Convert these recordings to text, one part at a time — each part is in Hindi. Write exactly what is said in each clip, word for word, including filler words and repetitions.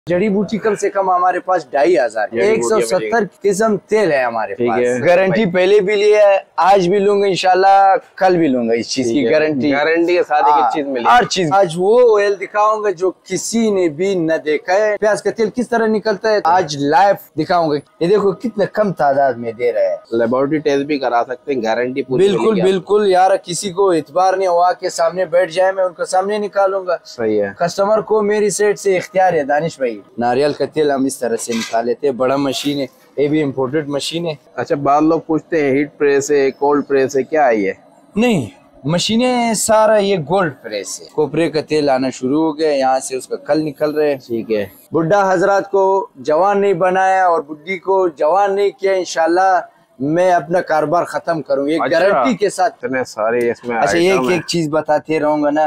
जड़ी बूटी कम से कम हमारे पास ढाई हजार एक सौ सत्तर किस्म तेल है हमारे पास। गारंटी पहले भी लिया है, आज भी लूंगा इंशाल्लाह, कल भी लूंगा। इस चीज की गारंटी गारंटी के साथ एक चीज मिलेगी। हर चीज। आज वो ऑयल दिखाऊंगा जो किसी ने भी न देखा है। प्याज का तेल किस तरह निकलता है आज लाइव दिखाऊंगा। ये देखो कितने कम तादाद में दे रहे हैं। लेबोरेटरी टेस्ट भी करा सकते हैं, गारंटी पूरी। बिल्कुल बिल्कुल यार, किसी को इतबार नहीं हुआ के सामने बैठ जाए, मैं उनके सामने निकालूंगा। सही है। कस्टमर को मेरी साइड से इख्तियार है दानिश भाई। नारियल का तेल हम इस तरह से निकाल लेते हैं, बड़ा मशीन है, ये भी इम्पोर्टेड मशीन है। अच्छा, बाद लोग पूछते हैं हीट प्रेस है, कोल्ड प्रेस है, क्या है ये? नहीं, मशीनें सारा ये गोल्ड प्रेस है। कोपरे का तेल आना शुरू हो गया, यहाँ से उसका कल निकल रहे हैं। ठीक है। बुढ़ा हजरात को जवान नहीं बनाया और बुढ़ी को जवान नहीं किया, इंशाल्लाह मैं अपना कारोबार खत्म करूँ ये अच्छा, गारंटी के साथ। इतने सारे इसमें। अच्छा, एक एक चीज बताते रहूंगा ना।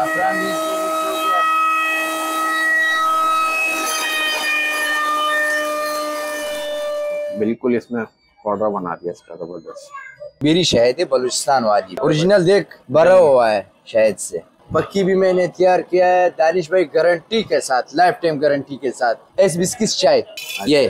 बिल्कुल इसमें पाउडर बना दिया इसका जबरदस्त। मेरी शहद है बलूचिस्तान वाली, ओरिजिनल देख भरा हुआ है शहद से। पक्की भी मैंने तैयार किया है दानिश भाई, गारंटी के साथ, लाइफ टाइम गारंटी के साथ। एस बिस्किट चाय ये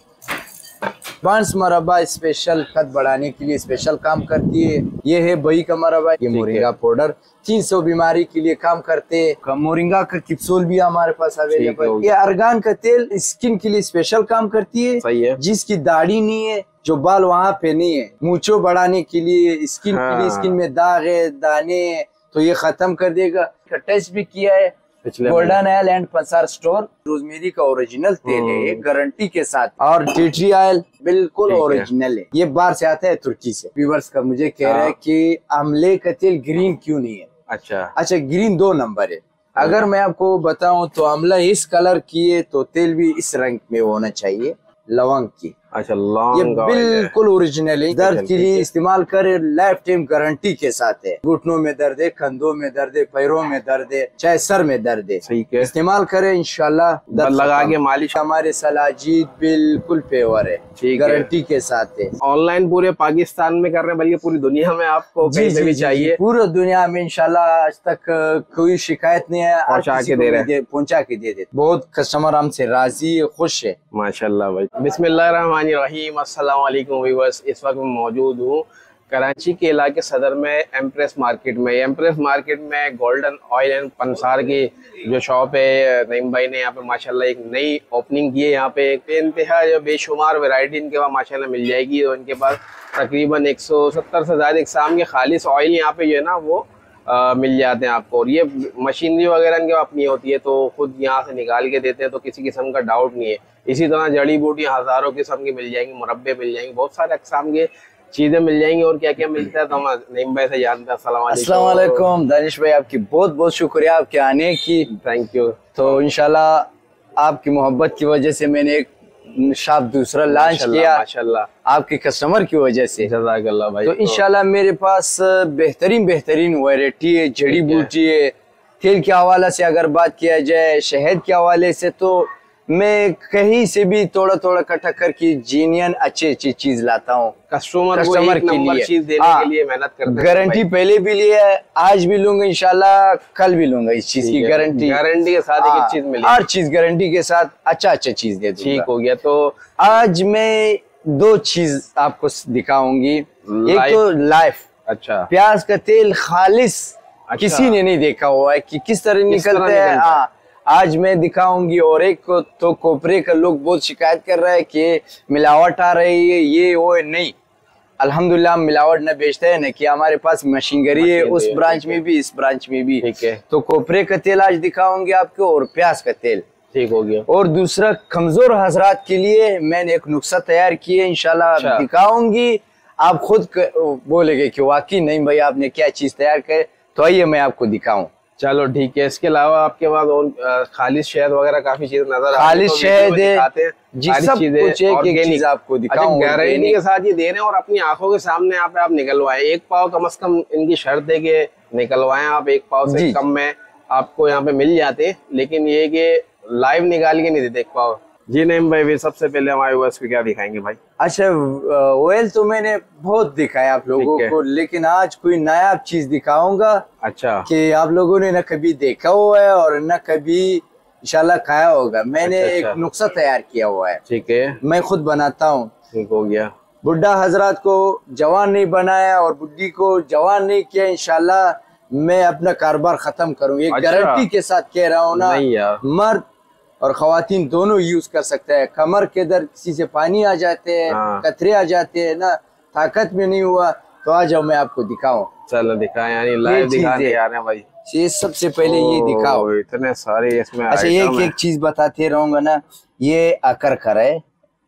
बांस मरबा स्पेशल कद बढ़ाने के लिए स्पेशल काम करती है। ये है बही का मरबा, ये मोरिंगा पाउडर तीन सौ बीमारी के लिए काम करते हैं। मोरिंगा का कैप्सूल भी हमारे पास अवेलेबल। ये अर्गान का तेल स्किन के लिए स्पेशल काम करती है। सही है। जिसकी दाढ़ी नहीं है, जो बाल वहाँ पे नहीं है, मूंछों बढ़ाने के लिए, स्किन हाँ। के लिए, स्किन में दाग है, दाने है, तो ये खत्म कर देगा। टेस्ट भी किया है गोल्डन ऑयल एंड पंसार स्टोर। रोजमेरी का ओरिजिनल तेल है गारंटी के साथ, और टी ट्री ऑयल बिल्कुल ओरिजिनल है। ये बाहर से आता है तुर्की से। व्यूअर्स का मुझे कह रहा है कि आमले का तेल ग्रीन क्यों नहीं है। अच्छा अच्छा, ग्रीन दो नंबर है। अगर मैं आपको बताऊं तो आमला इस कलर की है तो तेल भी इस रंग में होना चाहिए, लवंग की। अच्छा, लौंग। ये बिल्कुल ओरिजिनल है, दर्द के लिए इस्तेमाल करे, लाइफ टाइम गारंटी के साथ है। घुटनों में दर्द है, कंधों में दर्द है, पैरों में दर्द है, चाहे सर में दर्द है, ठीक है, इस्तेमाल करे इंशाल्लाह। लगा के मालिश। हमारे सलाजीत बिल्कुल पेवर है, गारंटी के साथ है। ऑनलाइन पूरे पाकिस्तान में कर रहे हैं, बल्कि पूरी दुनिया में आपको कहीं से भी चाहिए, पूरी दुनिया में इंशाल्लाह। आज तक कोई शिकायत नहीं है, पहुँचा के दे रहे, पहुँचा के दे देते। बहुत कस्टमर हमसे राजी है, खुश है माशाल्लाह भाई। बिस्मिल्लाहिर्रहमानिर्रहीम, अस्सलाम वालेकुम व्यूअर्स। इस वक्त मैं मौजूद हूँ कराची के इलाके सदर में एम्प्रेस मार्केट में। एम्प्रेस मार्केट में गोल्डन ऑयल एंड पंसार की जो शॉप है, नईम भाई ने यहाँ पे माशाल्लाह एक नई ओपनिंग की है। यहाँ पे बेइंतहा जो बेशुमार वैरायटी इनके पास माशाल्लाह मिल जाएगी। और इनके पास तकरीबन एक सौ सत्तर से ज़्यादा इकसाम के खालिश ऑयल यहाँ पे जो है ना वो आ, मिल जाते हैं आपको। और ये मशीनरी वगैरह इनके पास नहीं होती है, तो खुद यहाँ से निकाल के देते हैं, तो किसी किस्म का डाउट नहीं है। इसी तरह जड़ी बूटी हज़ारों किस्म की मिल जाएंगी, मुरब्बे मिल जाएंगे, बहुत सारे अक़साम के चीज़ें मिल जाएंगी। और क्या क्या मिलता है तो हम नईम भाई से जानते हैं। अस्सलाम वालेकुम दानिश भाई, आपकी बहुत बहुत शुक्रिया आपके आने की। Thank you. तो इंशाल्लाह आपकी मोहब्बत की वजह से मैंने एक शॉप दूसरा लॉन्च किया, माशाल्लाह आपके कस्टमर की वजह से। जज़ाकल्लाह भाई। तो इंशाल्लाह मेरे पास बेहतरीन बेहतरीन वैरायटी है, जड़ी बूटी है। तेल के हवाले से अगर बात किया जाए, शहद के हवाले से, तो मैं कहीं से भी थोड़ा थोड़ा इकट्ठा करके जीनियन अच्छी अच्छी चीज लाता हूँ कस्टमर कस्टमर के लिए, चीज देने के लिए मेहनत करते हैं। गारंटी पहले भी लिया है, आज भी लूंगा इंशाल्लाह, कल भी लूंगा। इस चीज की गारंटी गारंटी के साथ एक चीज मिलेगी, हर चीज गारंटी के साथ अच्छा अच्छा चीज दे दूंगा। ठीक हो गया। तो आज मैं दो चीज आपको दिखाऊंगी। एक तो लाइफ, अच्छा प्याज का तेल खालिश, अच्छा, किसी ने नहीं देखा हुआ है कि किस तरह निकलता है। हाँ, आज मैं दिखाऊंगी। और एक को तो कोपरे का लोग बहुत शिकायत कर रहे हैं कि मिलावट आ रही है, ये वो नहीं। अल्हम्दुलिल्लाह मिलावट न बेचते हैं न कि हमारे पास मशीनरी है, उस ब्रांच में भी, इस ब्रांच में भी। ठीक है। तो कोपरे का तेल आज दिखाऊंगी आपको, और प्याज का तेल। ठीक हो गया। और दूसरा कमजोर हजरात के लिए मैंने एक नुस्खा तैयार किया है, इंशाल्लाह अच्छा, दिखाऊंगी। आप खुद बोलेंगे कि वाकई नहीं भाई आपने क्या चीज तैयार करे। तो आइए मैं आपको दिखाऊं। चलो ठीक है। इसके अलावा आपके पास और खालिश शहद वगैरह काफी चीजें नजर आती हैं। खालिश शहद है, जी सब कुछ है, एक चीज आपको दिखाऊं। गारंटी के साथ ये दे रहे हैं और अपनी आंखों के सामने आप आप निकलवाएं। एक पाव कम से कम इनकी शर्त है कि निकलवाएं आप, एक पाव से कम में आपको यहाँ पे मिल जाते हैं। लेकिन ये कि लाइव निकाल के नहीं देते एक पाव। जी नईम भाई, भी सबसे पहले हमारे व्यूअर्स को क्या दिखाएंगे भाई? अच्छा, ऑयल तो मैंने बहुत दिखाया आप लोगों को, लेकिन आज कोई नया चीज दिखाऊंगा। अच्छा, कि आप लोगों ने न कभी देखा हुआ है और न कभी इंशाल्लाह खाया होगा। मैंने अच्छा, एक अच्छा। नुस्खा तैयार किया हुआ है, ठीक है, मैं खुद बनाता हूँ। ठीक हो गया। बुढ़ा हजरात को जवान नहीं बनाया और बुढ़ी को जवान नहीं किया, इंशाल्लाह मैं अपना कारोबार खत्म करूँ। ये अच्छा। गारंटी के साथ कह रहा हूँ ना। नहीं यार, मर्द और खवातीन दोनों यूज कर सकते हैं। कमर के दर्द, किसी से पानी आ जाते हैं, हाँ। कतरे आ जाते हैं ना, ताकत में नहीं हुआ, तो आ जाओ मैं आपको दिखाऊं। चलो दिखाएं, यानी लाइव दिखाने आ रहे हैं भाई। ये सबसे पहले ये दिखाओ। इतने सारे इसमें अच्छा, एक एक चीज बताते रहूंगा ना। ये अकरकर है,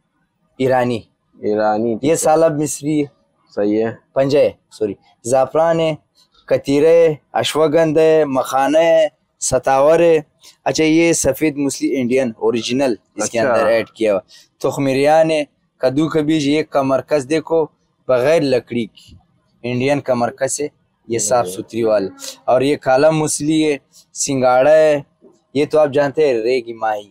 ईरानी ईरानी, ये सालब मिस्री है, सही है, पंजे सॉरी, जाफरान है, कतीरे, अश्वगंध है, मखाना है, सतावर है। अच्छा, ये सफेद मूसली इंडियन ओरिजिनल इसके अच्छा। अंदर ऐड किया हुआ। तुखमिरियान है, कद्दू का बीज, ये कमरकस देखो बगैर लकड़ी की इंडियन कमरकस है, ये साफ सुथरी वाली। और ये काला मूसली है, सिंगाड़ा है, ये तो आप जानते हैं रेगी माही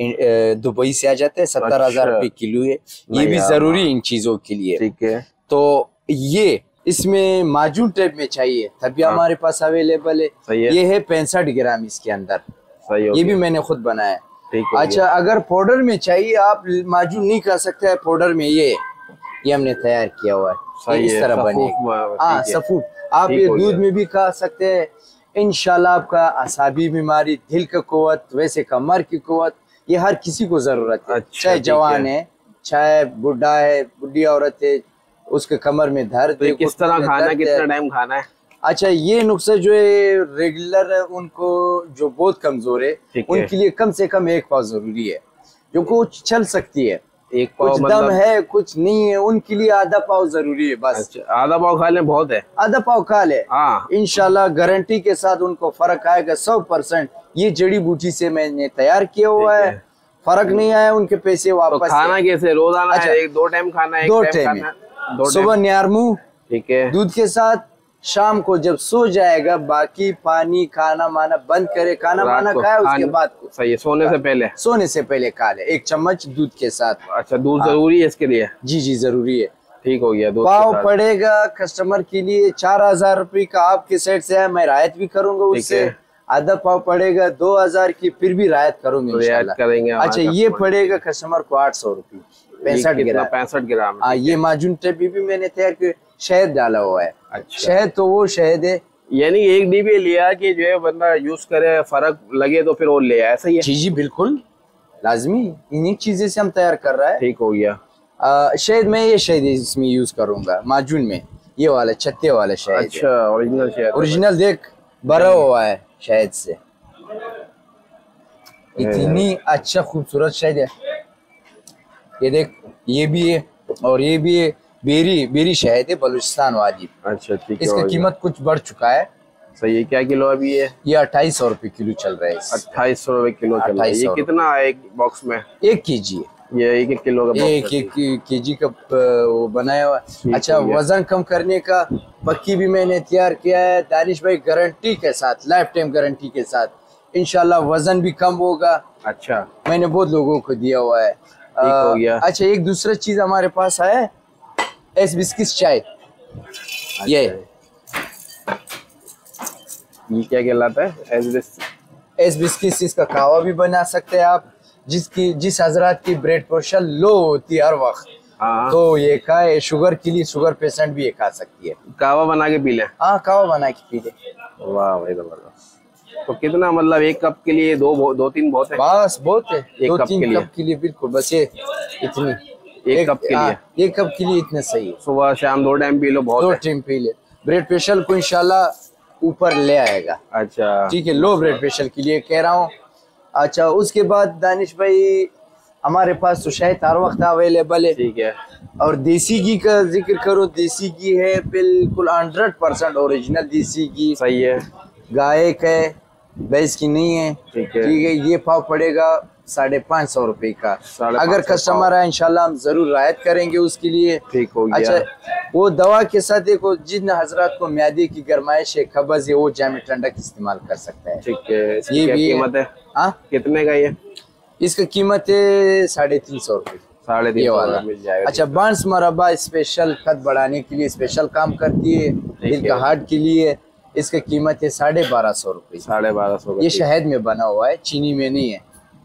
दुबई से आ जाते हैं, सत्तर हजार अच्छा। रुपये किलो है। ये भी जरूरी इन चीजों के लिए। ठीक है, तो ये इसमें माजून टाइप में चाहिए तभी हाँ। हमारे पास अवेलेबल है। सही है। ये है पैंसठ ग्राम इसके अंदर, सही हो ये गया। भी मैंने खुद बनाया। ठीक हो अच्छा, अगर पाउडर में चाहिए आप माजून नहीं कर सकते हैं पाउडर में, ये ये हमने तैयार किया हुआ है, सही इस है, तरह सफूफ बनेगा। हाँ, ठीक है। सफूफ। आप ठीक ये हो दूध गया। में भी खा सकते हैं। इंशाल्लाह आपका असाबी बीमारी, दिल का कुव्वत, वैसे कमर की कुव्वत, ये हर किसी को जरूरत है। अच्छा, चाहे ठीक जवान है। है, चाहे बुढ़ा है, बुढ़ी औरत है, उसके कमर में दर्द तो है, ये किस तरह घुटने में खाना है, दर्द कितना है। टाइम खाना है? अच्छा, ये नुस्खा जो है रेगुलर है, उनको जो बहुत कमजोर है ठीक है। उनके लिए कम से कम एक पाव जरूरी है। जो कुछ चल सकती है, एक पाव कुछ मतलब? दम है, कुछ नहीं है, उनके लिए आधा पाव जरूरी है बस। अच्छा, आधा पाव खा लें बहुत है। आधा पाव खा ले, हाँ, इंशाल्लाह गारंटी के साथ उनको फर्क आएगा सौ परसेंट। ये जड़ी बूटी से मैंने तैयार किया हुआ ठीक है, है। फर्क नहीं आया, उनके पैसे तो वापस खाना है। कैसे, रोजाना अच्छा, है, एक दो टाइम खाना है, एक दो टाइम टाइम खाना है? दो सुबह टाइम, न्यारमू ठीक है। दूध के साथ, शाम को जब सो जाएगा, बाकी पानी खाना माना बंद करे, खाना रात माना को खाए उसके खान- बाद को सही है, सोने से पहले। सोने से पहले खा ले, एक चम्मच दूध के साथ। अच्छा, दूध हाँ। जरूरी है इसके लिए? जी जी जरूरी है। ठीक हो गया। दूध के पाव साथ। पड़ेगा कस्टमर के लिए चार हजार रुपये का, आपके साइड से है, मैं रायत भी करूंगा उससे। है। आधा पाव पड़ेगा दो हजार की, फिर भी रायत करूंगे रियायत इंशाल्लाह। करेंगे हमारे अच्छा, ये customer पड़ेगा कस्टमर को आठ सौ रुपये, पैंसठ ग्राम। पैंसठ ग्राम हाँ, ये माजून टाइप भी मैंने तैयार किया, शहद डाला हुआ है। अच्छा। शहद तो वो शहद है, यानी एक डीबी लिया कि जो है बंदा यूज करे, फर्क लगे तो फिर और ले आए, ऐसा ही है? जी जी बिल्कुल लाजमी, इन्हीं चीजें से हम तैयार कर रहा है। ठीक हो गया। आ, शहद में ये शहद इसमें यूज करूंगा माजून में, ये वाला छत्ते वाला शहद। अच्छा, ओरिजिनल शहद। ओरिजिनल देख भरा हुआ है शहद से, इतनी अच्छा खूबसूरत शहद है। ये देख, ये भी है और ये भी है, बेरी बेरी शहद है बलूचिस्तान वाली। अच्छा, ठीक है। इसकी कीमत कुछ बढ़ चुका है। सही है। क्या किलो अभी है? ये अट्ठाईस सौ रुपये किलो चल रहा है। अट्ठाईस सौ रुपए किलो चल रहा है। अट्ठाईस ये सौ कितना है एक बॉक्स में? एक के जी है, ये एक एक किलो का एक बॉक्स एक के जी का प- वो बनाया हुआ है। अच्छा, हो गया। वजन कम करने का पक्की भी मैंने तैयार किया है दानिश भाई, गारंटी के साथ, लाइफ टाइम गारंटी के साथ। इंशाल्लाह वजन भी कम होगा। अच्छा, मैंने बहुत लोगों को दिया हुआ है। ठीक हो गया। अच्छा, एक दूसरा चीज हमारे पास है, एस बिस्किट चाय। ये ये क्या कहलाता है? एस एस बिस्किट, इसका कावा भी बना सकते हैं आप। जिसकी जिस हजरात की ब्लड प्रेशर लो होती है हर वक्त, हाँ, तो ये खाए। शुगर के लिए, शुगर पेशेंट भी ये खा सकती है। कावा बना के पी ले। हाँ, कावा बना के पी ले। वाह भाई, जबरदस्त। तो कितना, मतलब एक कप के लिए दो दो तीन बहुत है? बस बहुत है, एक दो कप तीन के लिए? कप के लिए बिल्कुल, बस ये इतनी एक कप के हाँ, लिए? एक कप के लिए इतने सही है। सुबह शाम दो टाइम पी लो, बहुत दो है। टाइम पी ले, ब्लड प्रेशर को इंशाल्लाह ऊपर ले आएगा। अच्छा, ठीक है, लो ब्लड प्रेशर के लिए कह रहा हूँ। अच्छा, उसके बाद दानिश भाई हमारे पास तो शहद हर वक्त अवेलेबल है। ठीक है। और देसी घी का जिक्र करो, देसी घी है बिल्कुल हंड्रेड परसेंट ओरिजिनल देसी घी, सही है। गाय का है, भैंस की नहीं है। ठीक है। ठीक है, ये भाव पड़ेगा साढ़े पाँच सौ रुपये का। साढ़े अगर पाँच सौ कस्टमर आए इंशाल्लाह हम जरूर रायत करेंगे उसके लिए। ठीक हो गया। अच्छा, वो दवा के साथ देखो, जिन हजरात को म्यादे की गरमाइश है, कब्ज है, वो जामे ठंडक इस्तेमाल कर सकता है। ठीक है। इसकी ये क्या भी है। कीमत है? हाँ, कितने का ये? इसका कीमत है साढ़े तीन सौ रुपये। साढ़े तीन ये सौ वाला में मिल जाएगा। अच्छा, बांस मरबा स्पेशल कद बढ़ाने के लिए स्पेशल काम करती है, दिल का है। हार्ट के लिए। इसका कीमत है साढ़े बारह सौ रुपये। साढ़े बारह सौ का। ये शहद में बना हुआ है, चीनी में नहीं है।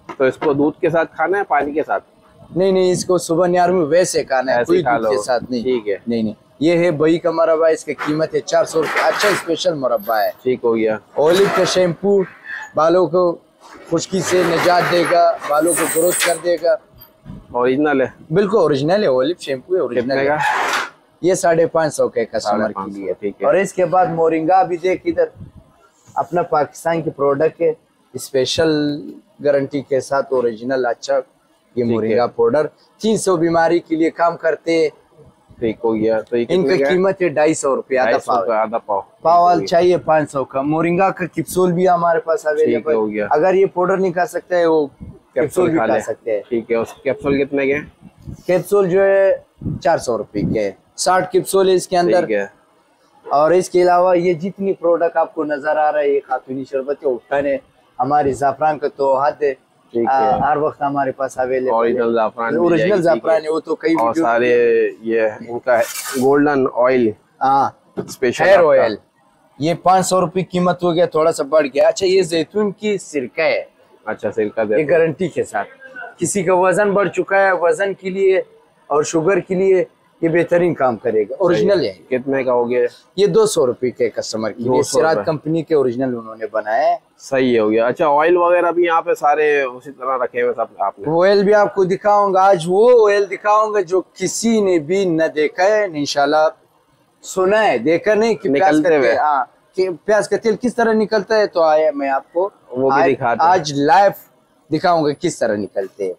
तो इसको दूध के साथ खाना है पानी के साथ? नहीं नहीं, इसको सुबह निहार में वैसे खाना है, कोई दूध के साथ नहीं। ठीक है। नहीं नहीं, ये है बही का मुरब्बा, इसकी कीमत है चार सौ रुपये। अच्छा स्पेशल मुरब्बा है। ठीक हो गया। ओलिव का शैम्पू बालों को खुश्की से निजात देगा, बालों को ग्रोथ कर देगा। ओरिजिनल है? बिल्कुल ओरिजिनल है, ओलिव शैम्पू है ओरिजिनल का। ये साढ़े पाँच सौ के कस्टमर के लिए। ठीक है। और इसके बाद मोरिंगा भी देख, इधर अपना पाकिस्तान की प्रोडक्ट है, स्पेशल गारंटी के साथ ओरिजिनल अच्छा ये मोरिंगा पाउडर तीन सौ बीमारी के लिए काम करते। ठीक हो गया। तो इनकी कीमत है ढाई सौ रुपये आधा पाव। आधा पाव पाव चाहिए पाँच सौ का। मोरिंगा का कैप्सूल भी हमारे पास अवेलेबल हो गया। अगर ये पाउडर नहीं खा सकते है वो कैप्सूल भी खा सकते हैं। ठीक है। उस कैप्सूल कितने के? कैप्सूल जो है चार सौ रुपए के, साठ कैप्सूल है इसके अंदर। और इसके अलावा ये जितनी प्रोडक्ट आपको नजर आ रहा है, ये खातूनी शरबत है, उठन है, हमारी जाफरान का तो हाथ है, हर वक्त हमारे पास अवेलेबल है। ओरिजिनल जाफरान, ओरिजिनल जाफरान है वो तो कई और सारे ये इनका गोल्डन ऑयल, हाँ स्पेशल हेयर ऑयल, ये पाँच सौ रुपये कीमत हो गया, थोड़ा सा बढ़ गया। अच्छा ये जैतून की सिरका है। अच्छा सिरका ये गारंटी के साथ। किसी का वजन बढ़ चुका है, वजन के लिए और शुगर के लिए ये बेहतरीन काम करेगा। ओरिजिनल है। कितने का हो गया? ये दो सौ रुपए के कस्टमर के लिए, सिराज कंपनी के ओरिजिनल उन्होंने बनाया है। सही हो गया। अच्छा ऑयल वगैरह भी यहाँ पे सारे उसी तरह रखे हुए सब आपने? ऑयल भी आपको दिखाऊंगा आज, वो ऑयल दिखाऊंगा जो किसी ने भी न देखा है, इंशाल्लाह सुना है, देखा नहीं कि निकलते हुए। हाँ कि प्याज का तेल किस तरह निकलता है, तो आया मैं आपको वो भी दिखाता आज लाइव दिखाऊंगा किस तरह निकलते हैं।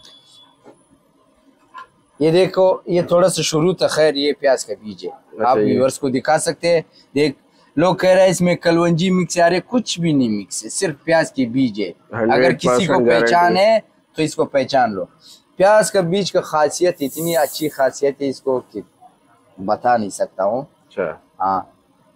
ये देखो, ये थोड़ा सा शुरू था, खैर ये प्याज का बीज है। अच्छा, आप व्यूअर्स को दिखा सकते हैं। देख, लोग कह रहे हैं इसमें कलवंजी मिक्स है, अरे कुछ भी नहीं मिक्स है, सिर्फ प्याज के बीज है। अगर किसी को पहचान है तो इसको पहचान लो। प्याज का बीज का खासियत इतनी अच्छी खासियत है इसको कि बता नहीं सकता हूँ। अच्छा हाँ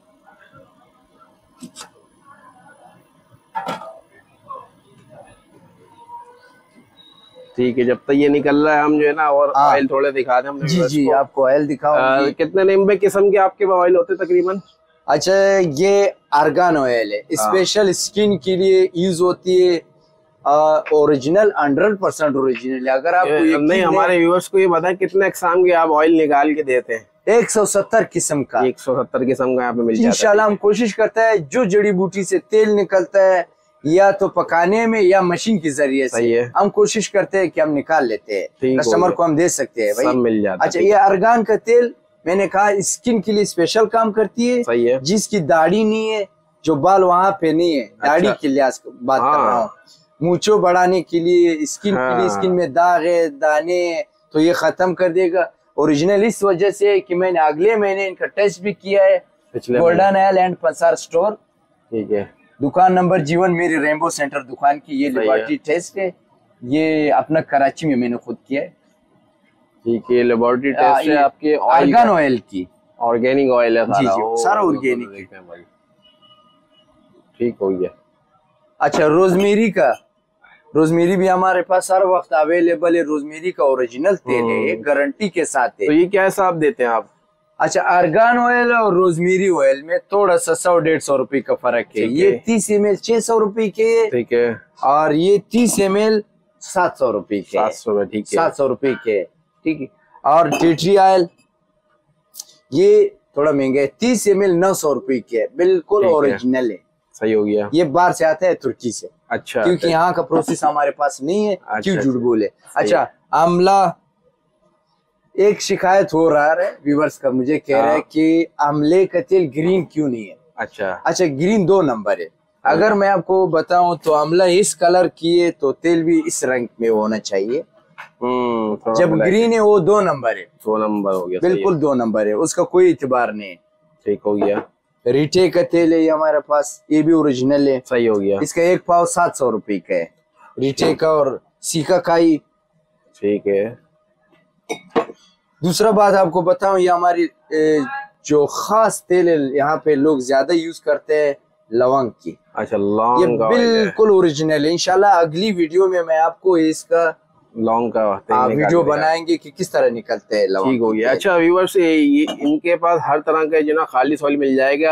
ठीक है। जब तक ये निकल रहा है हम जो है ना और ऑयल थोड़े दिखा दें हम। जी जी आपको ऑयल दिखाओ। कितने नंबर किस्म के आपके ऑयल होते तकरीबन? अच्छा ये आर्गन ऑयल है, स्पेशल स्किन के लिए यूज होती है, ओरिजिनल हंड्रेड परसेंट ओरिजिनल है। अगर आपको नहीं, हमारे व्यूअर्स को ये बताएं कितने किस्म के आप ऑयल निकाल के देते हैं? एक सौ सत्तर किस्म का। एक सौ सत्तर किस्म का यहाँ पे मिल जाता है। इंशाल्लाह हम कोशिश करते हैं जो जड़ी बूटी से तेल निकलता है या तो पकाने में या मशीन के जरिए से, हम कोशिश करते हैं कि हम निकाल लेते हैं, कस्टमर को हम दे सकते हैं भाई, सब मिल जाता है। अच्छा ये आर्गन का तेल मैंने कहा स्किन के लिए स्पेशल काम करती है। सही है। जिसकी दाढ़ी नहीं है, जो बाल वहाँ पे नहीं है, दाढ़ी अच्छा। के लिए बात हाँ। कर रहा हूँ, मूंछों बढ़ाने के लिए, स्किन हाँ। के लिए, स्किन में दाग है, दाने, तो ये खत्म कर देगा। ओरिजिनल इस वजह से कि मैंने अगले महीने इनका टेस्ट भी किया है। गोल्डन ऑयल एंड पंसार स्टोर, ठीक है, दुकान नंबर जीवन मेरी रेनबो सेंटर दुकान की ये लेबोरेटरी टेस्ट है। ये अपना कराची में मैंने खुद किया है। ठीक है, लेबोरेटरी टेस्ट है आपके आर्गन ऑयल की, ऑर्गेनिक ऑयल है सारा। जी जी सारा ऑर्गेनिक है भाई। ठीक हो गया। अच्छा रोजमेरी का, रोजमेरी भी हमारे पास हर वक्त अवेलेबल है। रोजमेरी का ओरिजिनल तेल है, गारंटी के साथ है। तो ये क्या हिसाब देते हैं आप? अच्छा आर्गन ऑयल और रोजमेरी ऑयल में थोड़ा सा सौ डेढ़ सौ रुपए का फर्क है। ये तीस एम एल छह सौ रुपए के, ठीक है, और ये तीस एम एल सात सौ रुपए के। सात सौ ठीक है, सात सौ रुपए के, ठीक है। और टी ट्री ऑयल ये थोड़ा महंगा है, तीस एम एल नौ सौ रुपए के, बिल्कुल ओरिजिनल है। सही हो गया। ये बाहर से आता है तुर्की से। अच्छा, क्योंकि यहाँ का प्रोसेस हमारे पास नहीं है। अच्छा, क्यों झूठ बोले। अच्छा आमला, एक शिकायत हो रहा है व्यूवर्स का, मुझे कह रहा है कि आमले का तेल ग्रीन क्यों नहीं है। अच्छा अच्छा ग्रीन दो नंबर है। अगर मैं आपको बताऊं तो आमला इस कलर की है तो तेल भी इस रंग में होना चाहिए। जब ग्रीन है वो दो नंबर है। दो नंबर हो गया, बिल्कुल दो नंबर है, उसका कोई इतबार नहीं। ठीक हो गया। रिटे का तेल है ये हमारे पास, ये भी ओरिजिनल है। सही हो गया। इसका एक पाव सात सौ रुपए का है, रिटे का और सीका काई। ठीक है। दूसरा बात आपको बताऊं, ये हमारी जो खास तेल है यहाँ पे लोग ज्यादा यूज करते हैं, लवंग की। अच्छा लौंग, ये बिल्कुल ओरिजिनल है। इंशाल्लाह अगली वीडियो में मैं आपको इसका लौंग का वीडियो बनाएंगे कि किस तरह निकलते हैं लौंग। ठीक हो गया। अच्छा व्यूअर्स, ये इनके पास हर तरह का जो ना खालिस ऑयल मिल जाएगा।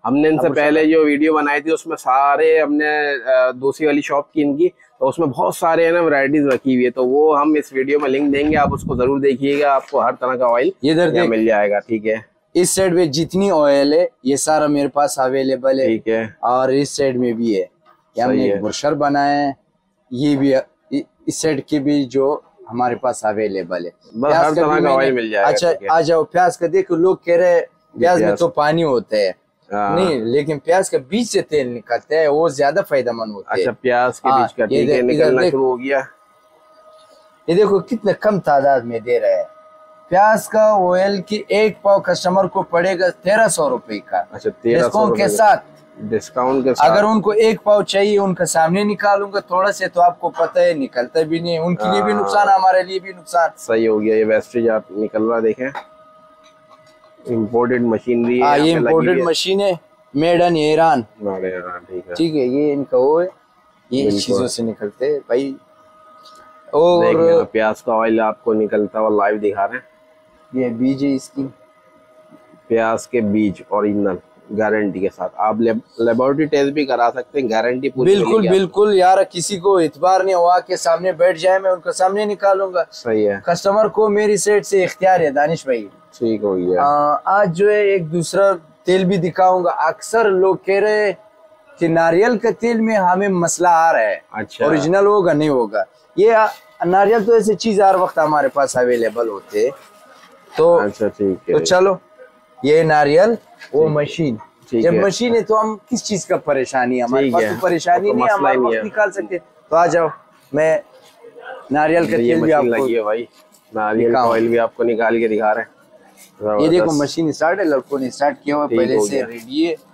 हमने इनसे पहले जो वीडियो बनाई थी उसमें सारे हमने दूसरी वाली शॉप की इनकी, तो उसमें बहुत सारे है ना वैरायटीज रखी हुई है, तो वो हम इस वीडियो में लिंक देंगे, आप उसको जरूर देखिएगा, आपको हर तरह का ऑयल इधर मिल जाएगा। ठीक है, इस साइड में जितनी ऑयल है ये सारा मेरे पास अवेलेबल है। ठीक है, और इस साइड में भी है, हमने एक ब्रोशर बनाया है, ये भी इस साइड की भी जो हमारे पास अवेलेबल है। हर तरह का ऑयल मिल जाएगा। अच्छा आ जाओ, प्याज का देखो, लोग कह रहे प्याज में तो पानी होता है, नहीं, लेकिन प्याज के बीच से तेल निकलता है, वो ज्यादा फायदेमंद होता है। अच्छा, प्याज के बीच का ठीक है, निकलना शुरू हो गया। ये देखो कितने कम तादाद में दे रहे हैं। प्याज का ऑयल की एक पाव कस्टमर को पड़ेगा तेरह सौ रुपए का। अच्छा, तेरह सौ के साथ, डिस्काउंट के साथ। अगर उनको एक पाव चाहिए, उनका सामने निकालूंगा थोड़ा से, तो आपको पता है निकलता भी नहीं है, उनके लिए भी नुकसान, हमारे लिए भी नुकसान। सही हो गया। ये वेस्टेज आप निकल रहा, देखें, इम्पोर्टेड मशीनरी है, ये इम्पोर्टेड मशीन है, मेड इन ईरान। ठीक है, ठीक है, ये इनका वो है, ये चीजों से निकलते हैं भाई। और प्याज का ऑयल आपको निकलता हुआ लाइव दिखा रहे हैं, ये बीज है इसकी, प्याज के बीज ओरिजिनल गारंटी के साथ। आप लेबोरेटरी टेस्ट भी करा सकते हैं, गारंटी पूरी। बिल्कुल बिल्कुल यार, किसी को इतबार नहीं हुआ के सामने बैठ जाए, मैं उनका सामने निकालूंगा। सही है, कस्टमर को मेरी साइड से इख्तियार है दानिश भाई। ठीक हो गया। आज जो है एक दूसरा तेल भी दिखाऊंगा। अक्सर लोग कह रहे हैं कि नारियल के तेल में हमें मसला आ रहा है। अच्छा, ओरिजिनल होगा नहीं होगा, ये नारियल तो ऐसी चीज हर वक्त हमारे पास अवेलेबल होते, तो अच्छा ठीक है। तो चलो, ये नारियल, वो मशीन, जब मशीन है तो हम किस चीज का परेशानी है, हमारे पास तो परेशानी नहीं, हम हर वक्त निकाल सकते। तो आ जाओ, मैं नारियल का तेल भी आपको लगी है भाई, नारियल का ऑयल भी आपको निकाल के दिखा रहे हैं। ये देखो मशीन स्टार्ट है, लड़कों ने स्टार्ट किया हुआ पहले से रेडी है।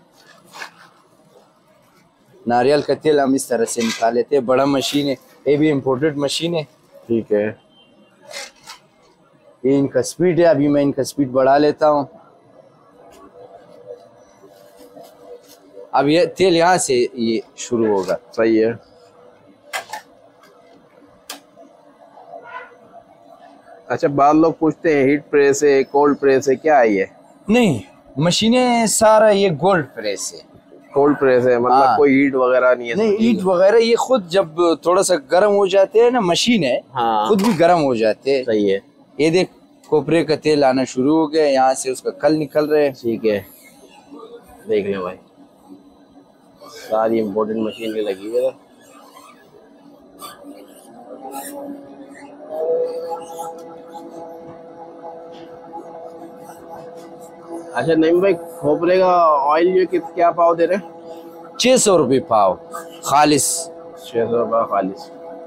नारियल का तेल हम इस तरह से निकाल लेते हैं, बड़ा मशीन है, ये भी इम्पोर्टेड मशीन है। ठीक है, ये इनका स्पीड है, अभी मैं इनका स्पीड बढ़ा लेता हूँ। अब ये तेल यहाँ से ये शुरू होगा। सही है, अच्छा, बाद लोग पूछते हैं हीट प्रेस है, कोल्ड प्रेस है, क्या है ये? नहीं, मशीनें सारा ये गोल्ड प्रेस है, कोल्ड प्रेस है, मतलब हाँ। कोई हीट वगैरह नहीं है? नहीं, हीट वगैरह, ये खुद जब थोड़ा सा गर्म हो जाते हैं ना, मशीन है हाँ। खुद भी गर्म हो जाते हैं। सही है, ये देख कोपरे का तेल आना शुरू हो गया, यहाँ से उसका कल निकल रहे हैं। ठीक है, देख ले भाई, सारी इम्पोर्टेंट मशीन भी लगी हुई है। अच्छा नईम भाई, खोपरे का ऑयल जो कित क्या पाव दे रहे हैं? छह सौ रुपये पाव खालिस। छह सौ रुपये खालिस।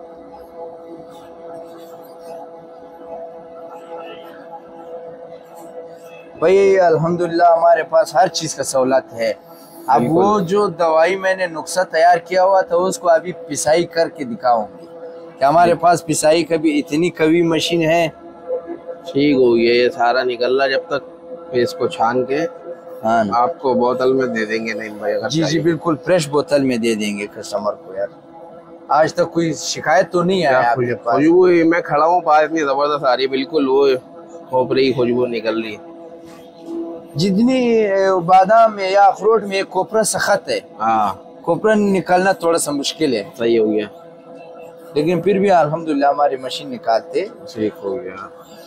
भाई अल्हम्दुलिल्लाह हमारे पास हर चीज का सहूलत है। अब वो जो दवाई मैंने नुस्खा तैयार किया हुआ था उसको अभी पिसाई करके दिखाऊंगी कि हमारे पास पिसाई का भी इतनी कवी मशीन है। ठीक हो गया, ये सारा निकल रहा, जब तक फिर इसको छान के हाँ आपको बोतल में दे देंगे। नहीं भाई, अगर जी जी बिल्कुल, फ्रेश बोतल में दे देंगे कस्टमर को। यार आज तक कोई शिकायत तो नहीं आया आपके पास? खुशबू मैं खड़ा हूँ पास, इतनी जबरदस्त आ रही है, बिल्कुल वो खोपरे की खुशबू निकल रही है। जितनी बादाम में या अखरोट में कोपरा सख्त है, हाँ कोपरा निकालना थोड़ा सा मुश्किल है। सही हो गया, लेकिन फिर भी अल्हम्दुलिल्लाह हमारी मशीन निकालते। ठीक हो गया।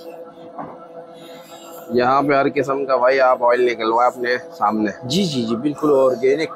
यहाँ पे हर किस्म का भाई आप ऑयल निकलवाए अपने सामने। जी जी जी बिल्कुल ऑर्गेनिक।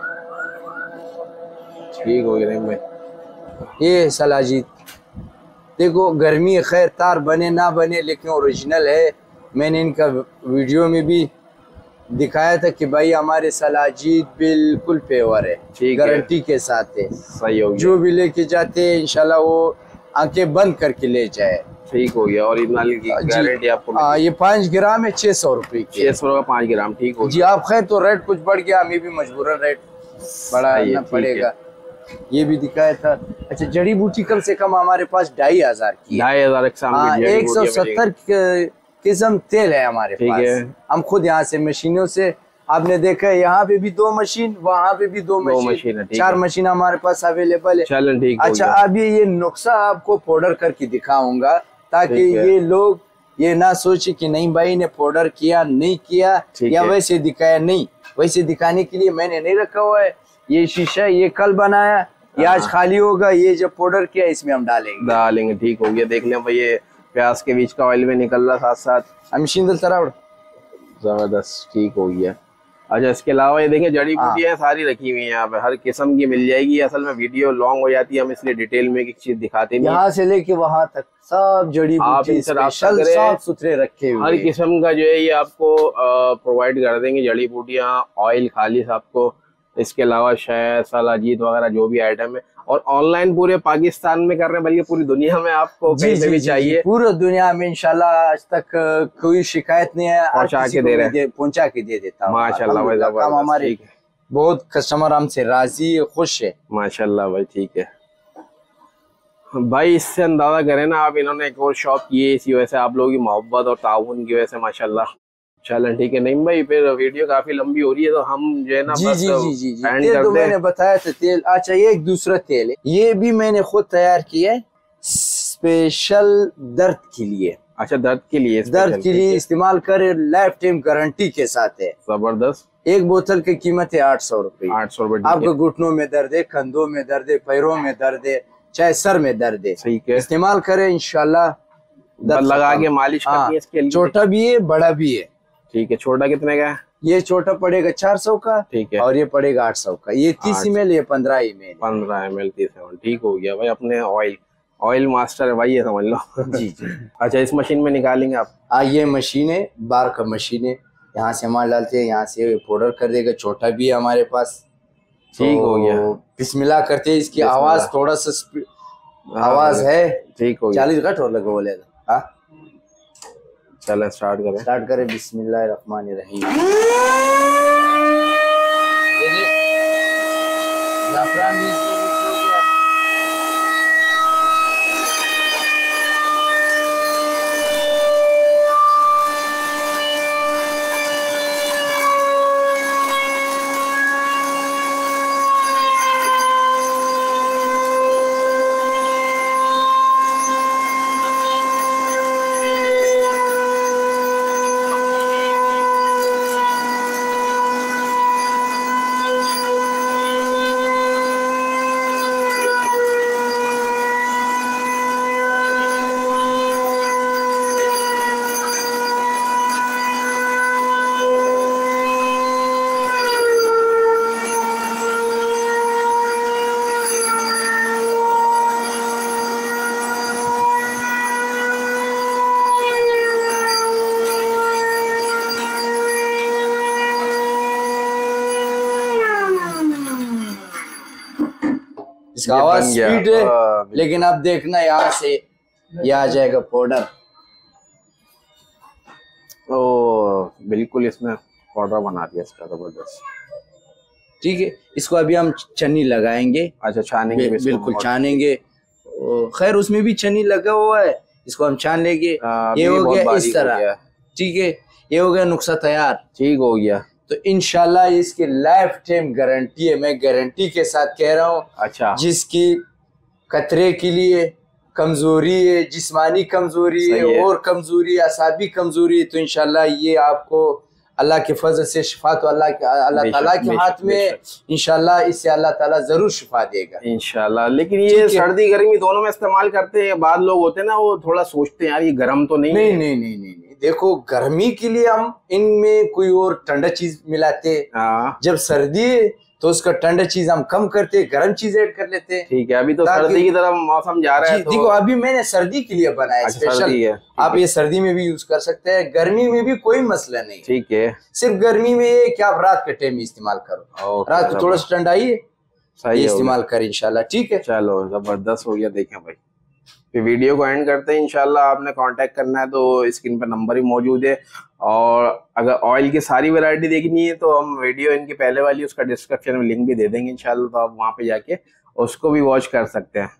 ठीक हो गया भाई। ये सलाजीत देखो, गर्मी खैर तार बने ना बने लेकिन ओरिजिनल है। मैंने इनका वीडियो में भी दिखाया था कि भाई हमारे सलाजीत बिल्कुल पेवर है, गारंटी के साथ है। सही हो गया, जो भी लेके जाते हैं इंशाल्लाह वो आंखें बंद करके ले जाए। ठीक हो गया, और ओरिजिनल की गारंटी आपको। आ, ये पाँच ग्राम है छह सौ रुपए की। छह सौ का पाँच ग्राम। ठीक हो जी आप खैर तो रेट कुछ बढ़ गया, हमें भी मजबूरन रेट बढ़ाना पड़ेगा। ये भी दिखाया था। अच्छा, जड़ी बूटी कम से कम हमारे पास ढाई हजार की, ढाई हजार एक सौ सत्तर किस्म तेल है हमारे पास। हम खुद यहाँ से मशीनों से, आपने देखा है यहाँ पे भी दो मशीन, वहाँ पे भी दो, दो मशीन, मशीन चार मशीन हमारे पास अवेलेबल है। चलो ठीक। अच्छा, अभी ये नुस्खा आपको पाउडर करके दिखाऊंगा ताकि ये लोग ये ना सोचे कि नहीं भाई ने पाउडर किया नहीं किया या वैसे दिखाया, नहीं, वैसे दिखाने के लिए मैंने नहीं रखा हुआ है। ये शीशा ये कल बनाया, ये आज खाली होगा, ये जो पाउडर किया इसमें हम डालेंगे डालेंगे ठीक हो गया। देख लें भाई ये प्याज के बीच का ऑयल में निकल रहा साथ साथ। हम शिंदल तरावड़ जबरदस्त ठीक हो गया। अच्छा इसके अलावा ये देखें जड़ी बूटियां सारी रखी हुई हैं यहाँ पे, हर किस्म की मिल जाएगी। असल में वीडियो लॉन्ग हो जाती है, हम इसलिए डिटेल में एक चीज दिखाते नहीं। यहाँ से लेके वहाँ तक सब जड़ी बूटी स्पेशल साफ सुथरे रखे हुए, हर किस्म का जो है ये आपको प्रोवाइड कर देंगे। जड़ी बूटियां, ऑयल खालिस आपको, इसके अलावा शहद, सलाजीत वगैरह जो भी आइटम है। और ऑनलाइन पूरे पाकिस्तान में कर रहे हैं, बल्कि पूरी दुनिया में आपको कहीं से भी चाहिए, पूरी दुनिया में इंशाल्लाह आज तक कोई शिकायत नहीं है, पहुंचा के दे रहे हैं, पहुंचा के दे देता हूं माशाल्लाह भाई। काम हमारे बहुत कस्टमर हमसे राजी है, खुश है माशाल्लाह भाई। ठीक है भाई, इससे अंदाजा करें ना आप, इन्होंने एक और शॉप की है, इसी वजह से आप लोगों की मोहब्बत और ताउन की वजह से माशाल्लाह। चलें ठीक है। नहीं भाई फिर वीडियो काफी लंबी हो रही है, तो हम जो है ना जी बस जी जी जी, जी। एंड तेल कर तो दें। मैंने बताया था तेल। अच्छा ये एक दूसरा तेल है, ये भी मैंने खुद तैयार किया है स्पेशल दर्द के लिए। अच्छा दर्द के लिए, दर्द के लिए इस्तेमाल करे, लाइफ टाइम गारंटी के साथ है। जबरदस्त। एक बोतल की कीमत है आठ सौ रुपए। आठ सौ रुपए आपको घुटनों में दर्द है, कंधों में दर्द है, पैरों में दर्द है, चाहे सर में दर्द है, ठीक है इस्तेमाल करे इंशाल्लाह लगा के मालिश करनी है इसके लिए। छोटा भी है बड़ा भी है। ठीक है, छोटा कितने का है? ये छोटा पड़ेगा चार सौ का, ठीक है, और ये पड़ेगा आठ सौ का। ये तीस एम एल, ये पंद्रह एम एल, पंद्रह एम एल तीस एम एल। ठीक हो गया भाई, अपने ऑयल ऑयल मास्टर है भाई, ये समझ लो। जी जी। अच्छा इस मशीन में निकालेंगे आप? हाँ ये मशीन है, बार का मशीन है, यहाँ से माल डालते हैं, यहाँ से पाउडर कर देगा। छोटा भी है हमारे पास। ठीक तो हो गया, बिस्मिल्लाह करते हैं। इसकी आवाज थोड़ा सा आवाज है, ठीक हो गया। चालीस घट और लगा बोलेगा। हाँ चलें स्टार्ट करें। स्टार्ट करें। बिस्मिल्लाहिर्रहमानिर्रहीम। जाफरान भी इसमें मिक्स हो गया। इसका आवाज स्पीड है, लेकिन अब देखना यहाँ से ये आ जाएगा पाउडर। ओ बिल्कुल इसमें पाउडर बना दिया इसका, जबरदस्त। ठीक है, इसको अभी हम चन्नी लगाएंगे। अच्छा छानेंगे? बिल्कुल छानेंगे। खैर उसमें भी चन्नी लगा हुआ है, इसको हम छान लेंगे। ये हो गया इस तरह। ठीक है, ये हो गया नुस्खा तैयार। ठीक हो गया, तो इंशाल्लाह इसकी लाइफ टाइम गारंटी है, मैं गारंटी के साथ कह रहा हूँ। अच्छा, जिसकी कतरे के लिए कमजोरी है, जिस्मानी कमजोरी है, है और कमजोरी असाबी कमजोरी है, तो इंशाल्लाह ये आपको अल्लाह के फजल से शिफा तो अल्लाह के अल्लाह ताला के हाथ में, इंशाल्लाह इससे अल्लाह ताला जरूर शिफा देगा इंशाल्लाह। लेकिन ये सर्दी गर्मी दोनों में इस्तेमाल करते हैं। बाद लोग होते हैं ना, वो थोड़ा सोचते हैं यार ये गर्म तो नहीं। नहीं नहीं नहीं नहीं, नहीं। देखो गर्मी के लिए हम इनमें कोई और ठंडा चीज मिलाते, जब सर्दी तो उसका ठंडा चीज हम कम करते, गर्म चीज ऐड कर लेते हैं। ठीक है, अभी तो सर्दी की तरफ मौसम जा रहा है, तो देखो अभी मैंने सर्दी के लिए बनाया स्पेशल है। आप ये सर्दी में भी यूज कर सकते हैं, गर्मी में भी कोई मसला नहीं। ठीक है, सिर्फ गर्मी में ये कि आप रात के टाइम में इस्तेमाल करो, रात को थोड़ा सा ठंडा ही सही इस्तेमाल कर इंशाल्लाह। ठीक है, चलो जबरदस्त हो गया। देखें भाई, फिर वीडियो को एंड करते हैं। इंशाल्लाह आपने कांटेक्ट करना है तो स्क्रीन पर नंबर ही मौजूद है, और अगर ऑयल की सारी वैरायटी देखनी है तो हम वीडियो इनकी पहले वाली उसका डिस्क्रिप्शन में लिंक भी दे देंगे इंशाल्लाह, तो आप वहाँ पे जाके उसको भी वॉच कर सकते हैं।